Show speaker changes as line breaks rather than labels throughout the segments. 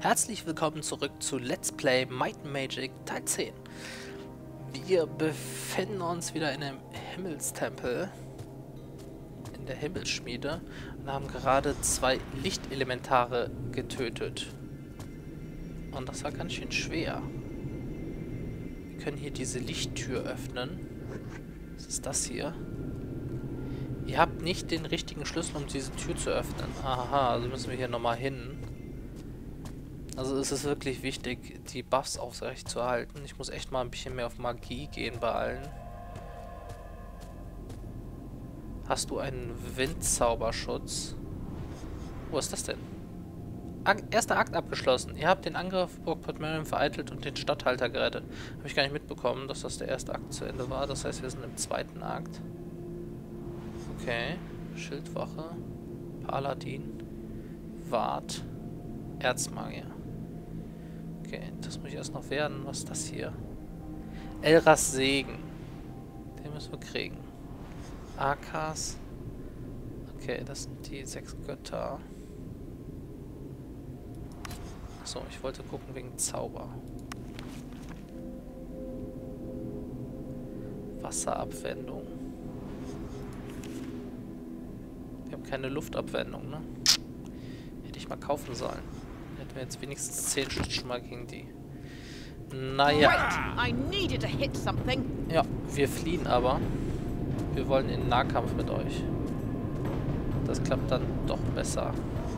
Herzlich willkommen zurück zu Let's Play Might and Magic Teil 10. Wir befinden uns wieder in dem Himmelstempel, in der Himmelsschmiede, und haben gerade 2 Lichtelementare getötet. Und das war ganz schön schwer. Wir können hier diese Lichttür öffnen. Was ist das hier? Ihr habt nicht den richtigen Schlüssel, um diese Tür zu öffnen. Aha, also müssen wir hier nochmal hin. Also es ist wirklich wichtig, die Buffs aufrecht zu erhalten. Ich muss echt mal ein bisschen mehr auf Magie gehen bei allen. Hast du einen Windzauberschutz? Wo ist das denn? Erster Akt abgeschlossen. Ihr habt den Angriff auf Burg Portmeirion vereitelt und den Statthalter gerettet. Habe ich gar nicht mitbekommen, dass das der erste Akt zu Ende war. Das heißt, wir sind im zweiten Akt. Okay. Schildwache. Paladin. Wart. Erzmagier. Okay, das muss ich erst noch werden. Was ist das hier? Elras Segen. Den müssen wir kriegen. Akas. Okay, das sind die 6 Götter. Achso, ich wollte gucken wegen Zauber. Wasserabwendung. Wir haben keine Luftabwendung, ne? Hätte ich mal kaufen sollen. Hätten wir jetzt wenigstens 10 Stück schon mal gegen die. Naja. Ja, wir fliehen aber. Wir wollen in den Nahkampf mit euch. Das klappt dann doch besser.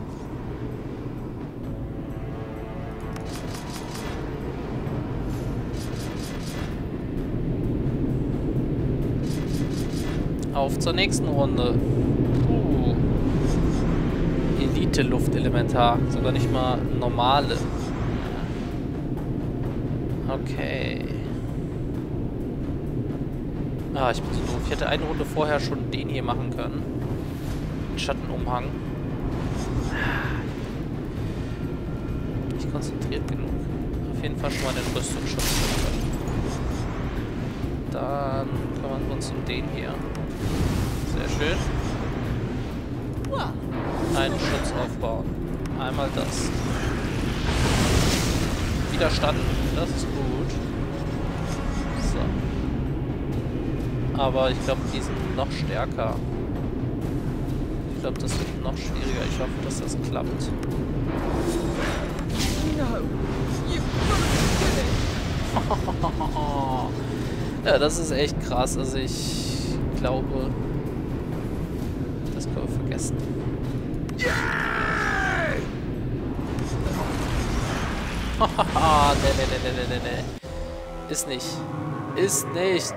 Auf zur nächsten Runde. Elite-Luftelementar. Sogar nicht mal normale. Okay. Ah, ich bin so doof. Ich hätte eine Runde vorher schon den hier machen können. Den Schattenumhang. Nicht konzentriert genug. Auf jeden Fall schon mal den Rüstungsschutz. Dann kümmern wir uns um den hier. Sehr schön. Einen Schutz aufbauen. Einmal das. Widerstand. Das ist gut. So. Aber ich glaube, die sind noch stärker. Ich glaube, das wird noch schwieriger. Ich hoffe, dass das klappt. Ja, das ist echt krass. Also ich glaube, das können wir vergessen. Hahaha, ne. Ist nicht. Ist nicht.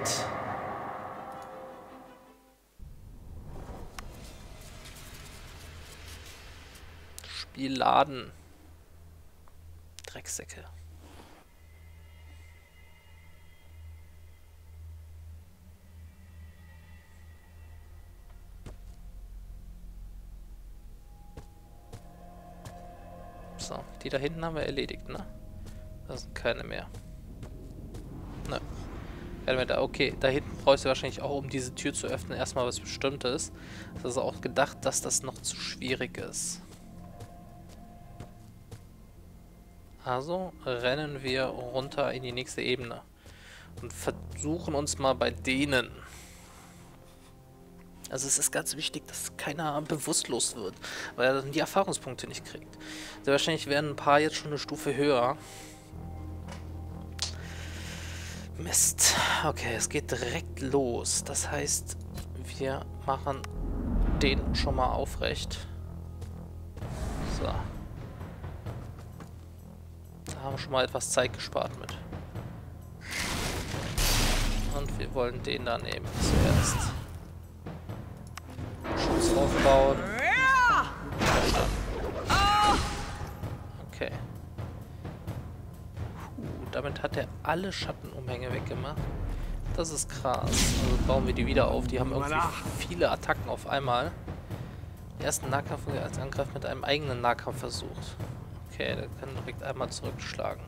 Spiel laden. Drecksäcke. So, die da hinten haben wir erledigt, ne? Da sind keine mehr. Ne. Keine mehr da. Okay, da hinten brauchst du wahrscheinlich auch, um diese Tür zu öffnen, erstmal was Bestimmtes. Das ist auch gedacht, dass das noch zu schwierig ist. Also rennen wir runter in die nächste Ebene. Und versuchen uns mal bei denen. Also es ist ganz wichtig, dass keiner bewusstlos wird, weil er dann die Erfahrungspunkte nicht kriegt. Sehr wahrscheinlich werden ein paar jetzt schon eine Stufe höher. Mist. Okay, es geht direkt los. Das heißt, wir machen den schon mal aufrecht. So. Da haben wir schon mal etwas Zeit gespart mit. Und wir wollen den da nehmen zuerst. Schutz aufbauen. Okay. Damit hat er alle Schattenumhänge weggemacht. Das ist krass. Also bauen wir die wieder auf. Die haben irgendwie viele Attacken auf einmal. Ersten Nahkampf als Angriff mit einem eigenen Nahkampf versucht. Okay, der kann direkt einmal zurückschlagen.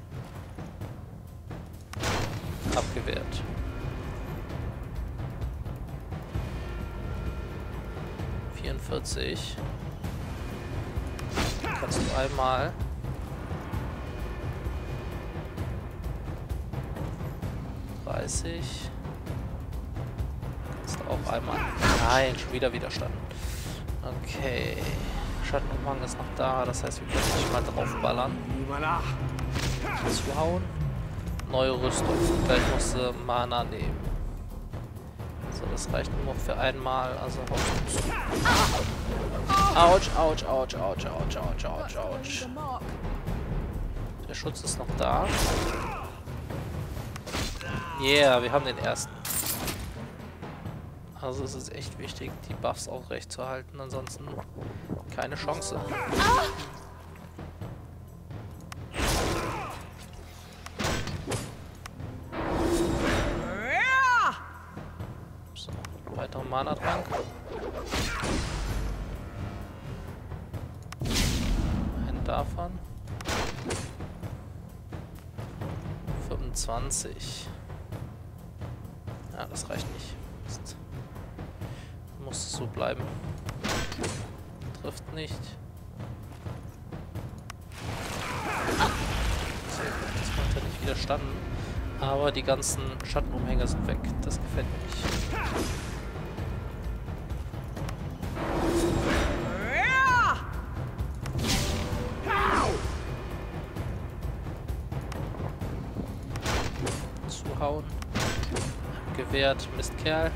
Abgewehrt. Kannst du einmal 30. Kannst du auch einmal... Nein, schon wieder Widerstand. Okay. Schattenumhang ist noch da, das heißt, wir können nicht mal draufballern. Zuhauen. Neue Rüstung. Gleich musst du Mana nehmen. So, das reicht nur noch für einmal, also haust du zu. Autsch, autsch, autsch, autsch, autsch, autsch, autsch, autsch. Der Schutz ist noch da. Yeah, wir haben den ersten. Also es ist echt wichtig, die Buffs auch recht zu halten, ansonsten keine Chance. So, weiterer Mana-Trank. Einen davon. 25. Ja, das reicht nicht. Mist. Muss es so bleiben. Trifft nicht. So, jetzt macht er nicht widerstanden. Aber die ganzen Schattenumhänge sind weg. Das gefällt mir nicht. Zuhauen. Gewehrt, Mistkerl.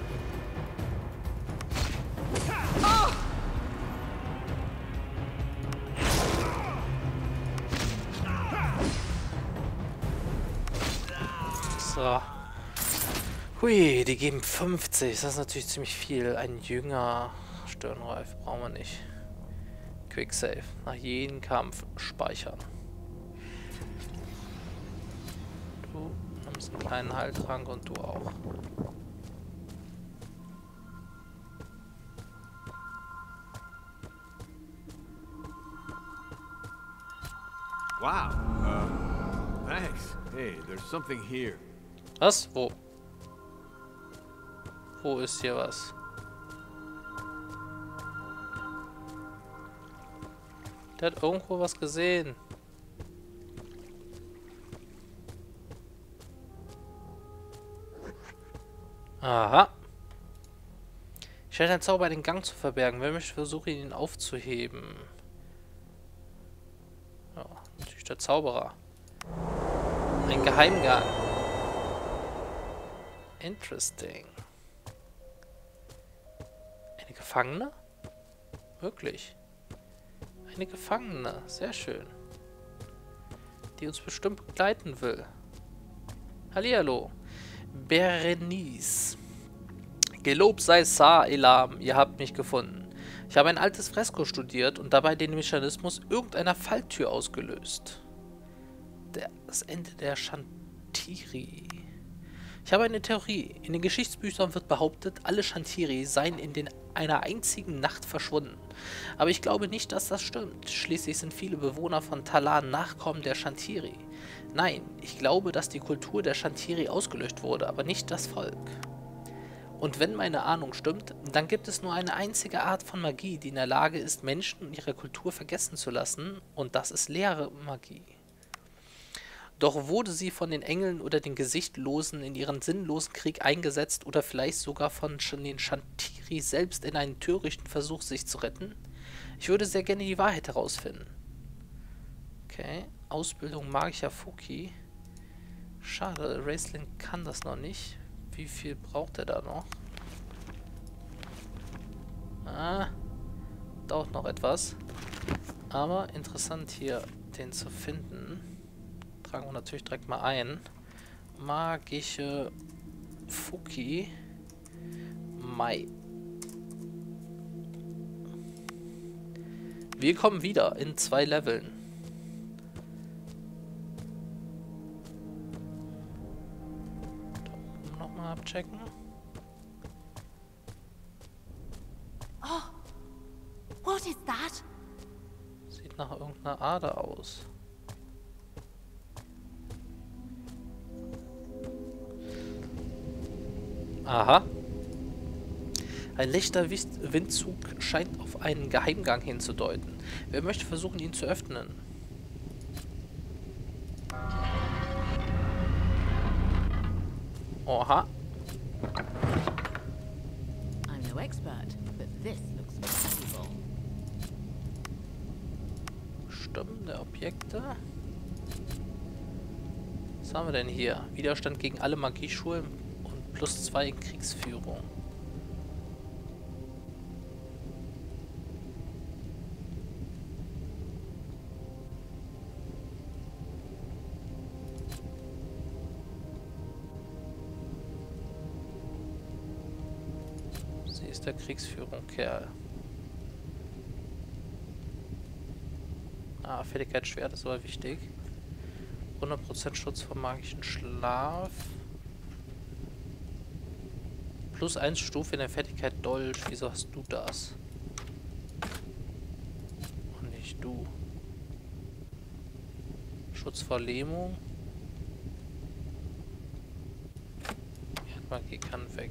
So. Hui, die geben 50. Das ist natürlich ziemlich viel. Ein Jünger. Stirnreif brauchen wir nicht. Quick Save. Nach jedem Kampf speichern. Du nimmst einen kleinen Heiltrank und du auch.
Wow. Thanks. Hey, there's something here.
Was? Wo? Wo ist hier was? Der hat irgendwo was gesehen. Aha. Ich stelle einen Zauber, den Gang zu verbergen. Wer möchte versuchen, ihn aufzuheben? Ja, natürlich der Zauberer. Ein Geheimgang. Interesting. Eine Gefangene? Wirklich. Eine Gefangene. Sehr schön. Die uns bestimmt begleiten will. Hallihallo. Berenice. Gelobt sei Sar Elam, ihr habt mich gefunden. Ich habe ein altes Fresko studiert und dabei den Mechanismus irgendeiner Falltür ausgelöst. Das Ende der Shantiri. Ich habe eine Theorie. In den Geschichtsbüchern wird behauptet, alle Shantiri seien in einer einzigen Nacht verschwunden. Aber ich glaube nicht, dass das stimmt. Schließlich sind viele Bewohner von Talan Nachkommen der Shantiri. Nein, ich glaube, dass die Kultur der Shantiri ausgelöscht wurde, aber nicht das Volk. Und wenn meine Ahnung stimmt, dann gibt es nur eine einzige Art von Magie, die in der Lage ist, Menschen und ihre Kultur vergessen zu lassen, und das ist leere Magie. Doch wurde sie von den Engeln oder den Gesichtlosen in ihren sinnlosen Krieg eingesetzt oder vielleicht sogar von den Shantiri selbst in einen törichten Versuch, sich zu retten? Ich würde sehr gerne die Wahrheit herausfinden. Okay, Ausbildung magischer Fuki. Schade, Raistlin kann das noch nicht. Wie viel braucht er da noch? Ah, dauert noch etwas. Aber interessant hier, den zu finden. Tragen wir natürlich direkt mal ein. Magische Fuki. Mai. Wir kommen wieder in 2 Leveln. Da oben nochmal abchecken.
Oh, what is that?
Sieht nach irgendeiner Ader aus. Aha. Ein leichter Windzug scheint auf einen Geheimgang hinzudeuten. Wer möchte versuchen, ihn zu öffnen? Oha.
I'm no expert, but this looks valuable.
Stimmen der Objekte. Was haben wir denn hier? Widerstand gegen alle Magieschulen und +2 in Kriegsführung. Sie ist der Kriegsführung, Kerl. Ah, Fertigkeitsschwert ist aber wichtig. 100% Schutz vor magischen Schlaf. +1 Stufe in der Fertigkeit Dolch. Wieso hast du das? Und nicht du. Schutz vor Lähmung. Erdmagie kann weg.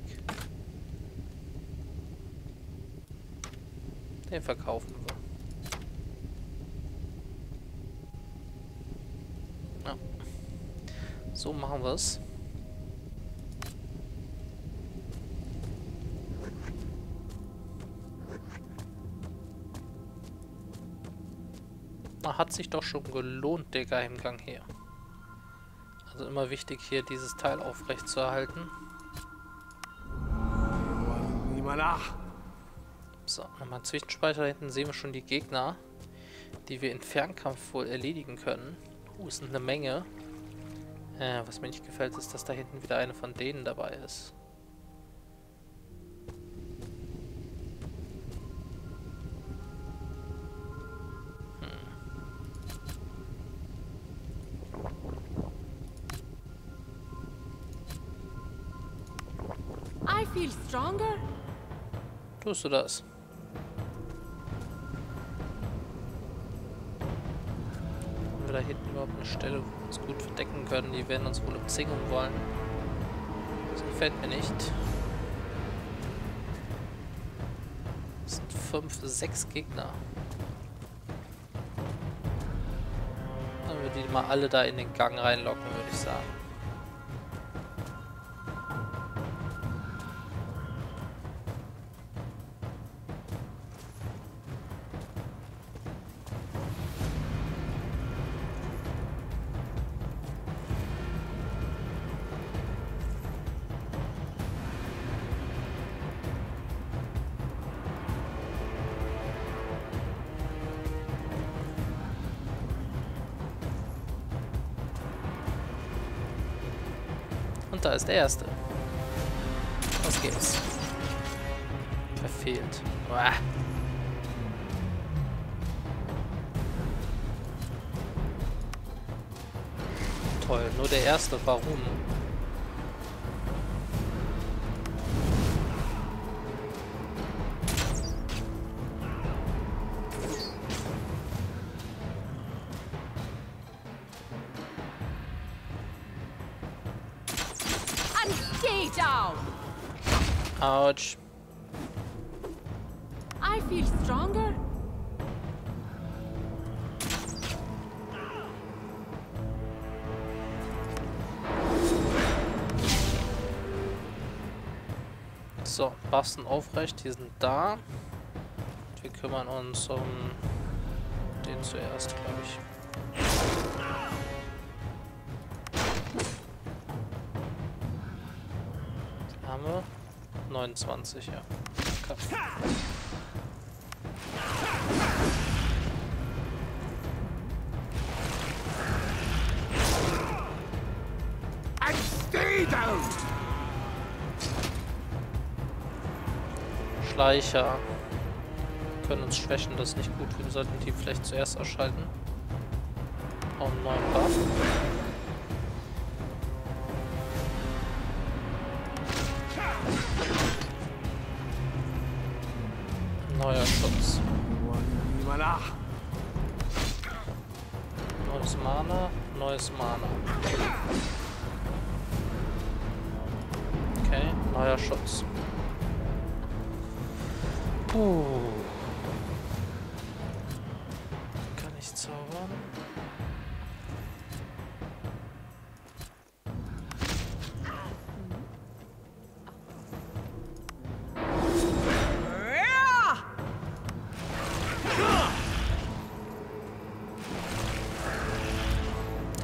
Den verkaufen wir. Ja. So machen wir es. Hat sich doch schon gelohnt, der Geheimgang hier. Also immer wichtig, hier dieses Teil aufrecht zu erhalten. So, nochmal einen Zwischenspeicher. Da hinten sehen wir schon die Gegner, die wir in Fernkampf wohl erledigen können. Es sind eine Menge. Was mir nicht gefällt, ist, dass da hinten wieder eine von denen dabei ist.
I feel stronger.
Tust du das? Haben wir da hinten überhaupt eine Stelle, wo wir uns gut verdecken können? Die werden uns wohl umzingeln wollen. Das gefällt mir nicht. Das sind 5, 6 Gegner. Dann würde die mal alle da in den Gang reinlocken, würde ich sagen. Und da ist der erste. Los geht's. Verfehlt. Uah. Toll, nur der erste. Warum?
Stay down.
Autsch.
I feel stronger.
So, Buffen aufrecht, die sind da. Wir kümmern uns um den zuerst, glaube ich. Haben wir 29, ja. Okay. Schleicher können uns schwächen, das ist nicht gut. Wir sollten die vielleicht zuerst ausschalten. Auch einen neuen Buff. Neuer Schutz. Neues Mana, neues Mana. Okay, neuer Schutz. Kann ich zaubern?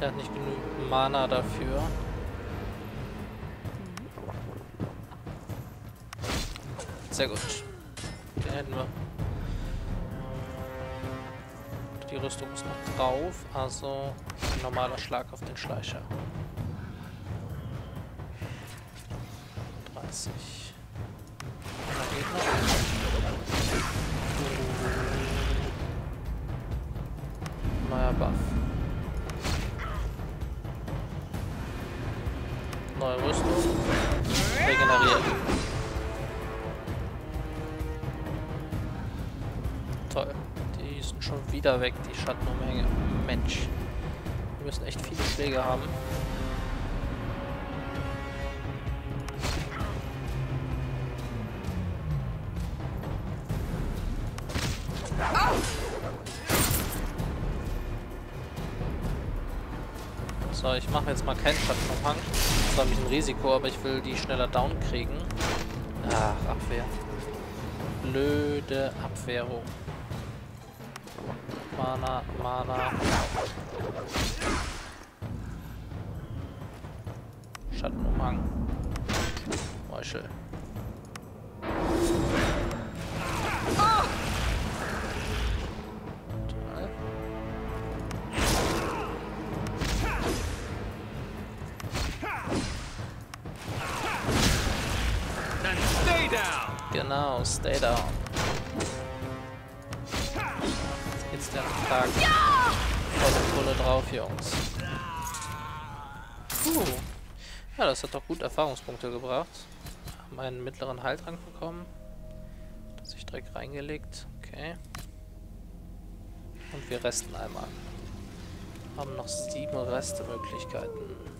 Der hat nicht genug Mana dafür. Sehr gut. Den hätten wir. Die Rüstung ist noch drauf, also ein normaler Schlag auf den Schleicher. 30. Da geht noch. Neuer Buff. Neue Rüstung. Regeneriert. Toll. Die sind schon wieder weg, die Schattenumhänge. Mensch. Wir müssen echt viele Schläge haben. So, ich mache jetzt mal keinen Schattenumhang. Das ist zwar ein bisschen Risiko, aber ich will die schneller down kriegen. Ach, Abwehr. Blöde Abwehrung. Mana, Mana. Schattenumhang. Meuchel. Toll.
Stay down.
Genau, stay down. Jetzt geht's der Tag. Volle Pulle drauf, Jungs. Ja, das hat doch gut Erfahrungspunkte gebracht. Haben einen mittleren Heiltrank bekommen. Das sich direkt reingelegt. Okay. Und wir resten einmal. Haben noch 7 Restemöglichkeiten.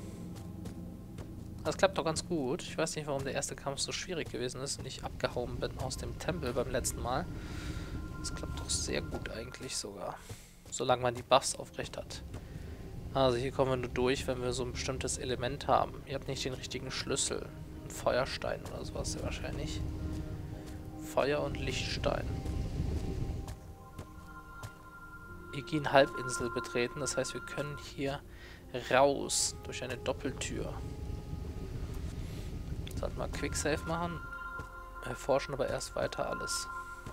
Das klappt doch ganz gut. Ich weiß nicht, warum der erste Kampf so schwierig gewesen ist und ich abgehauen bin aus dem Tempel beim letzten Mal. Das klappt doch sehr gut eigentlich sogar. Solange man die Buffs aufrecht hat. Also hier kommen wir nur durch, wenn wir so ein bestimmtes Element haben. Ihr habt nicht den richtigen Schlüssel. Ein Feuerstein oder sowas ja wahrscheinlich. Feuer- und Lichtstein. Egin Halbinsel betreten. Das heißt, wir können hier raus durch eine Doppeltür. Sollten wir Quicksave machen. Erforschen aber erst weiter alles.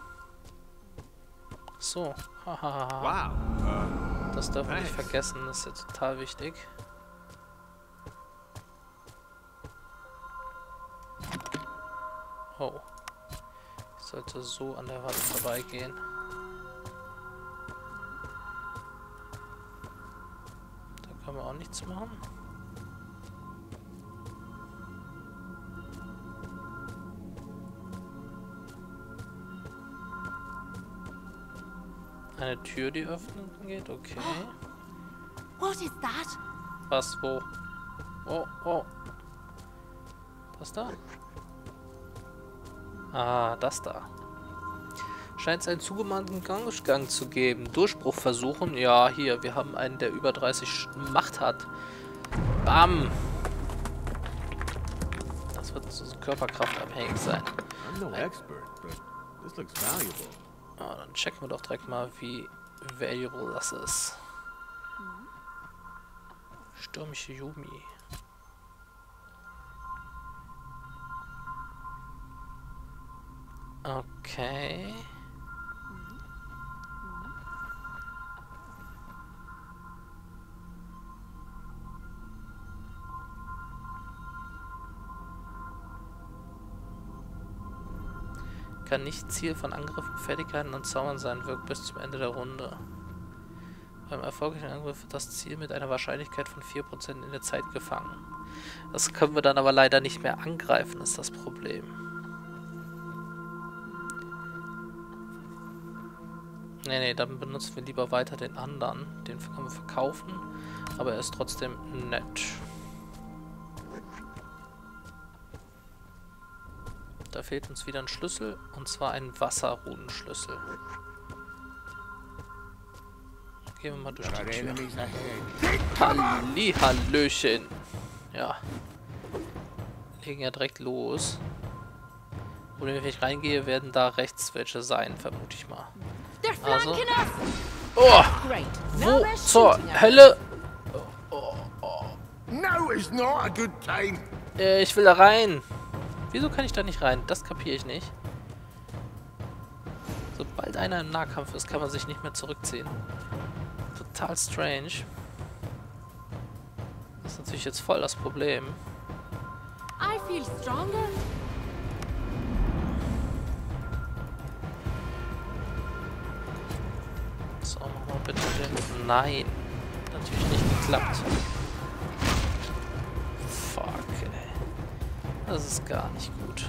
So.
Wow.
Das dürfen wir nicht vergessen. Das ist ja total wichtig. Oh. Ich sollte so an der Wand vorbeigehen. Da können wir auch nichts machen. Eine Tür, die öffnen geht, okay.
What is that?
Was, wo? Oh, oh. Das da? Ah, das da. Scheint es einen zugemahnten Gang zu geben. Durchbruch versuchen. Ja, hier, wir haben einen, der über 30 Macht hat. Bam! Das wird so körperkraftabhängig sein.
I'm no expert, but this looks valuable.
Ah, dann checken wir doch direkt mal, wie valuable das ist. Stürmische Yumi. Okay. Kann nicht Ziel von Angriffen, Fertigkeiten und Zaubern sein, wirkt bis zum Ende der Runde. Beim erfolgreichen Angriff wird das Ziel mit einer Wahrscheinlichkeit von 4% in der Zeit gefangen. Das können wir dann aber leider nicht mehr angreifen, ist das Problem. Nee, dann benutzen wir lieber weiter den anderen. Den können wir verkaufen, aber er ist trotzdem nett. Da fehlt uns wieder ein Schlüssel, und zwar ein Wasserrunenschlüssel. Gehen wir mal durch die Tür. Hallihallöchen. Ja. Legen ja direkt los. Und wenn ich reingehe, werden da rechts welche sein, vermute ich mal. Also. Oh! Wo zur Hölle?
No, it's not a good time.
Ich will da rein. Wieso kann ich da nicht rein? Das kapiere ich nicht. Sobald einer im Nahkampf ist, kann man sich nicht mehr zurückziehen. Total strange. Das ist natürlich jetzt voll das Problem.
I feel stronger.
So, mach mal bitte den... Nein. Natürlich nicht geklappt. Fuck, ey. Das ist gar nicht gut.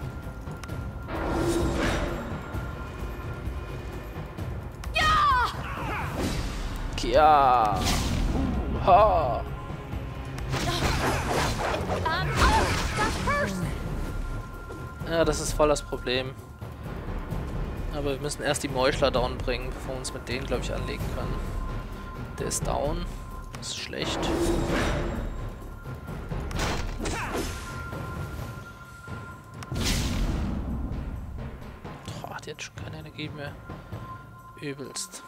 Ja! Ha! Ja, das ist voll das Problem. Aber wir müssen erst die Meuchler down bringen, bevor wir uns mit denen, glaube ich, anlegen können. Der ist down. Das ist schlecht. Boah, die hat schon keine Energie mehr. Übelst.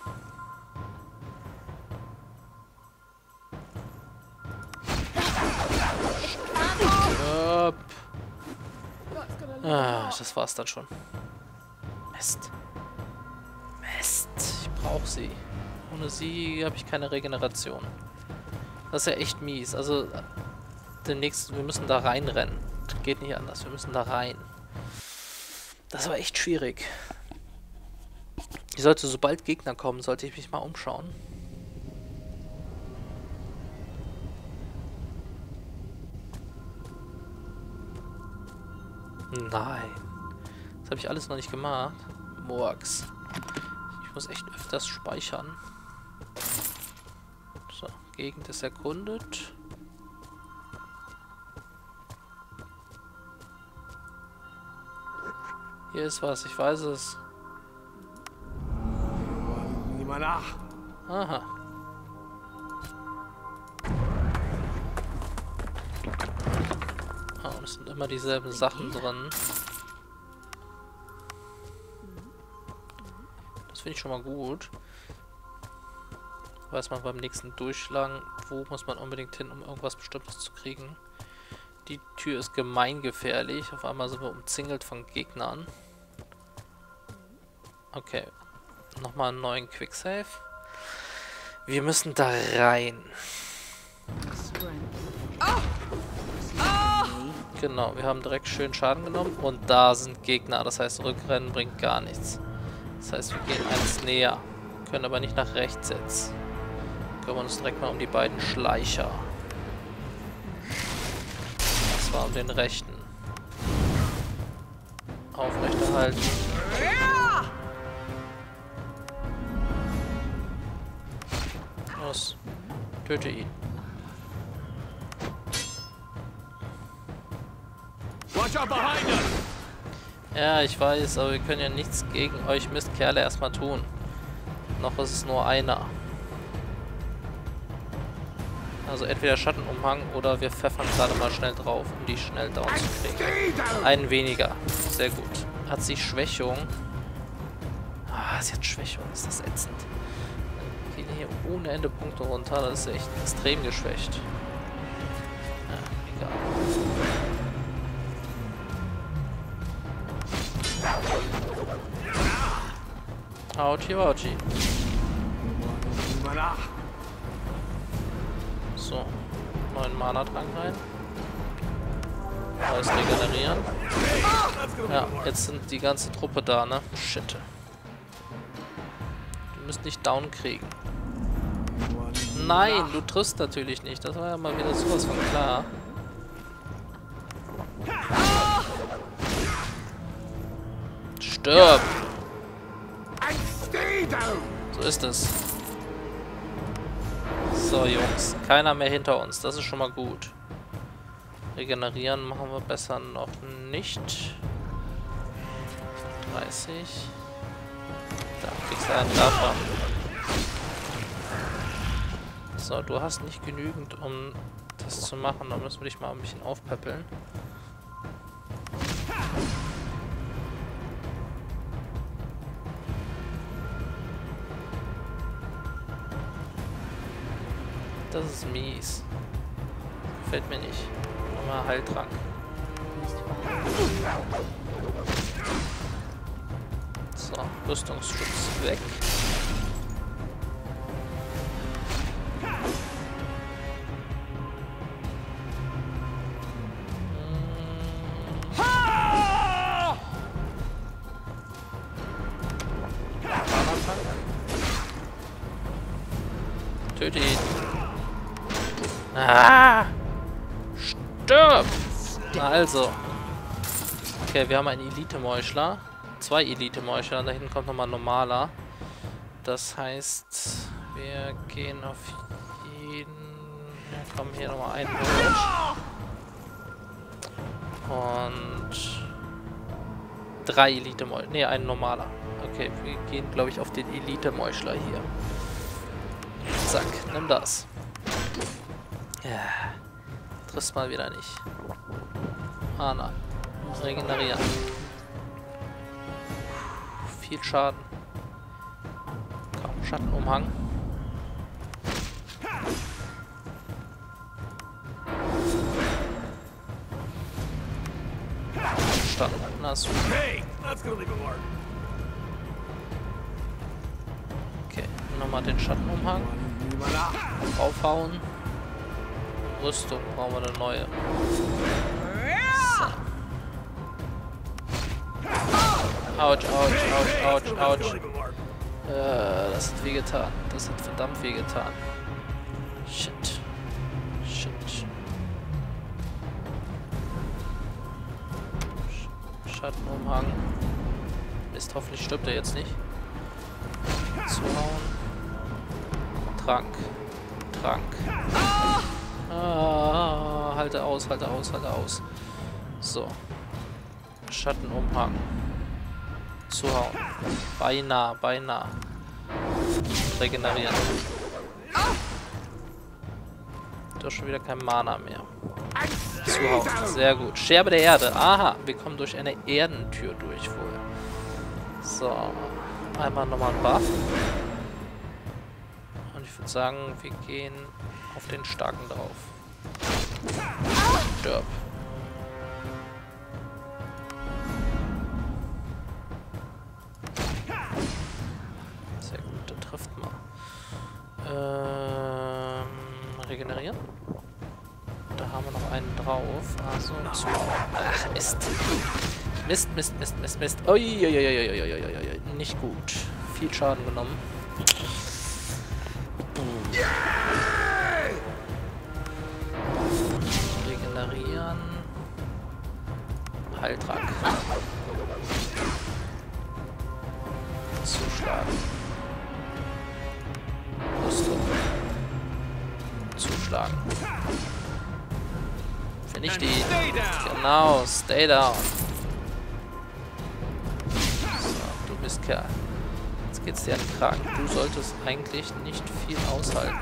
Ah, das war's dann schon. Mist. Mist. Ich brauche sie. Ohne sie habe ich keine Regeneration. Das ist ja echt mies. Also, demnächst, wir müssen da reinrennen. Geht nicht anders. Wir müssen da rein. Das war echt schwierig. Ich sollte, sobald Gegner kommen, sollte ich mich mal umschauen. Nein. Das habe ich alles noch nicht gemacht. Murks. Ich muss echt öfters speichern. So, Gegend ist erkundet. Hier ist was, ich weiß es.
Niemand nach.
Aha. Und es sind immer dieselben Sachen drin. Das finde ich schon mal gut. Weiß man beim nächsten Durchschlagen, wo muss man unbedingt hin, um irgendwas Bestimmtes zu kriegen. Die Tür ist gemeingefährlich. Auf einmal sind wir umzingelt von Gegnern. Okay. Nochmal einen neuen Quicksave. Wir müssen da rein. Genau, wir haben direkt schön Schaden genommen und da sind Gegner, das heißt Rückrennen bringt gar nichts. Das heißt, wir gehen eins näher, können aber nicht nach rechts jetzt. Kümmern uns direkt mal um die beiden Schleicher. Das war um den rechten. Aufrechterhalten. Los, töte ihn. Ja, ich weiß, aber wir können ja nichts gegen euch Mistkerle erstmal tun. Noch ist es nur einer. Also entweder Schattenumhang oder wir pfeffern gerade mal schnell drauf, um die schnell down zu kriegen. Einen weniger. Sehr gut. Hat sie Schwächung? Ah, sie hat Schwächung. Ist das ätzend. Gehen hier ohne Ende Punkte runter. Das ist echt extrem geschwächt. Ja, egal. Autschi, autschi. So, neuen Mana-Trank rein. Neues regenerieren. Ja, jetzt sind die ganze Truppe da, ne? Shit. Du müsst nicht down kriegen. Nein, du triffst natürlich nicht. Das war ja mal wieder sowas von klar. Stirb! So ist es. So, Jungs. Keiner mehr hinter uns. Das ist schon mal gut. Regenerieren machen wir besser noch nicht. 30. Da kriegst du einen Treffer. So, du hast nicht genügend, um das zu machen. Da müssen wir dich mal ein bisschen aufpäppeln. Das ist mies. Gefällt mir nicht. Nochmal Heiltrank. So, Rüstungsschutz weg. Töte ihn. Ah! Stirb! Also. Okay, wir haben einen Elite-Meuchler. 2 Elite-Meuchler. Da hinten kommt nochmal ein normaler. Das heißt, wir gehen auf jeden... Ja, kommen hier nochmal einen hoch. Und... 3 Elite-Meuchler. Ne, ein normaler. Okay, wir gehen, glaube ich, auf den Elite-Meuchler hier. Zack, nimm das. Ja. Triffst mal wieder nicht. Ah nein. Regenerieren. Viel Schaden. Kaum Schattenumhang. Verstanden. Na super.
Hey, that's gonna leave a mark.
Okay, nochmal den Schattenumhang. Aufhauen. Rüstung brauchen wir eine neue. So. Autsch, autsch, autsch, autsch, autsch. Das hat wehgetan. Das hat verdammt wehgetan. Shit. Shit. Schattenumhang. Mist, hoffentlich stirbt er jetzt nicht. Zuhauen. Trank. Trank. Ah, halte aus, halte aus, halte aus. So. Schattenumhang. Zuhauen. Beinahe, beinahe. Regenerieren. Du hast schon wieder kein Mana mehr. Zuhauen. Sehr gut. Scherbe der Erde. Aha, wir kommen durch eine Erdentür durch wohl. So. Einmal nochmal ein Buff. Und ich würde sagen, wir gehen auf den Starken drauf. Stirb. Sehr gut, der trifft mal. Regenerieren. Da haben wir noch einen drauf. Also zu. Ach, Mist. Mist, Mist, Mist, Mist, Mist. Uiuiuiuiuiuiui. Nicht gut. Viel Schaden genommen. Regenerieren. Heiltrank. Zuschlagen. Rüstung. Zuschlagen. Vernichte ihn. Genau, stay down. So, du bist Kerl. Jetzt geht's dir an den Kragen. Du solltest eigentlich nicht viel aushalten.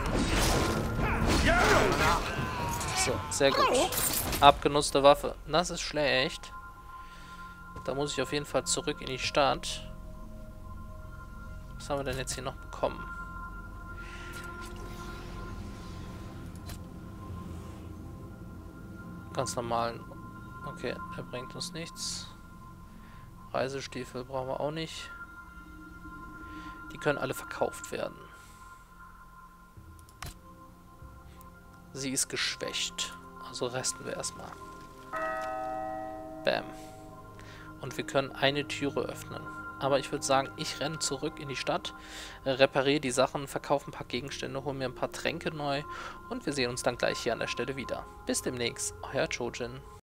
So, sehr gut. Abgenutzte Waffe. Das ist schlecht. Da muss ich auf jeden Fall zurück in die Stadt. Was haben wir denn jetzt hier noch bekommen? Ganz normalen. Okay, er bringt uns nichts. Reisestiefel brauchen wir auch nicht. Die können alle verkauft werden. Sie ist geschwächt. Also resten wir erstmal. Bam. Und wir können eine Türe öffnen. Aber ich würde sagen, ich renne zurück in die Stadt, repariere die Sachen, verkaufe ein paar Gegenstände, hole mir ein paar Tränke neu und wir sehen uns dann gleich hier an der Stelle wieder. Bis demnächst, euer Chojin.